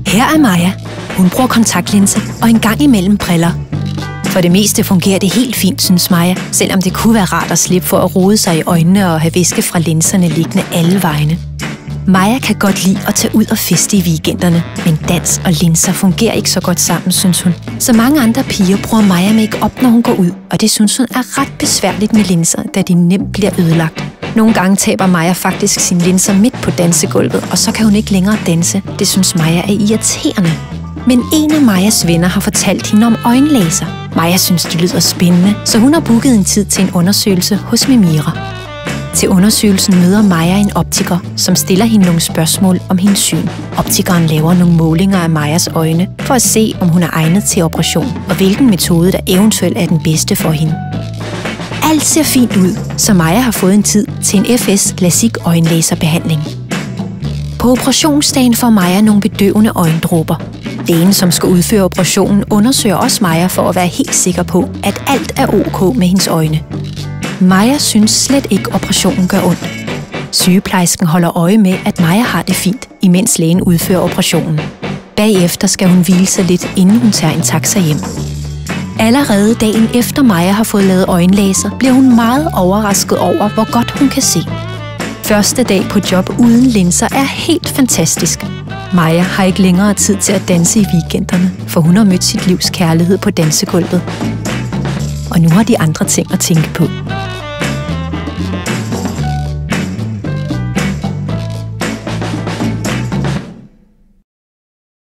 Her er Maja. Hun bruger kontaktlinse og en gang imellem briller. For det meste fungerer det helt fint, synes Maja, selvom det kunne være rart at slippe for at rode sig i øjnene og have væske fra linserne liggende alle vegne. Maja kan godt lide at tage ud og feste i weekenderne, men dans og linser fungerer ikke så godt sammen, synes hun. Så mange andre piger bruger Maja make-up, når hun går ud, og det synes hun er ret besværligt med linser, da de nemt bliver ødelagt. Nogle gange taber Maja faktisk sine linser midt på dansegulvet, og så kan hun ikke længere danse. Det synes Maja er irriterende. Men en af Majas venner har fortalt hende om øjenlaser. Maja synes, det lyder spændende, så hun har booket en tid til en undersøgelse hos Mimira. Til undersøgelsen møder Maja en optiker, som stiller hende nogle spørgsmål om hendes syn. Optikeren laver nogle målinger af Majas øjne for at se, om hun er egnet til operation, og hvilken metode, der eventuelt er den bedste for hende. Alt ser fint ud, så Maja har fået en tid til en FS Lasik øjenlaserbehandling. På operationsdagen får Maja nogle bedøvende øjendråber. Lægen, som skal udføre operationen, undersøger også Maja for at være helt sikker på, at alt er ok med hendes øjne. Maja synes slet ikke, operationen gør ondt. Sygeplejersken holder øje med, at Maja har det fint, imens lægen udfører operationen. Bagefter skal hun hvile sig lidt, inden hun tager en taxa hjem. Allerede dagen efter Maja har fået lavet øjenlaser, bliver hun meget overrasket over, hvor godt hun kan se. Første dag på job uden linser er helt fantastisk. Maja har ikke længere tid til at danse i weekenderne, for hun har mødt sit livs kærlighed på dansegulvet. Og nu har de andre ting at tænke på.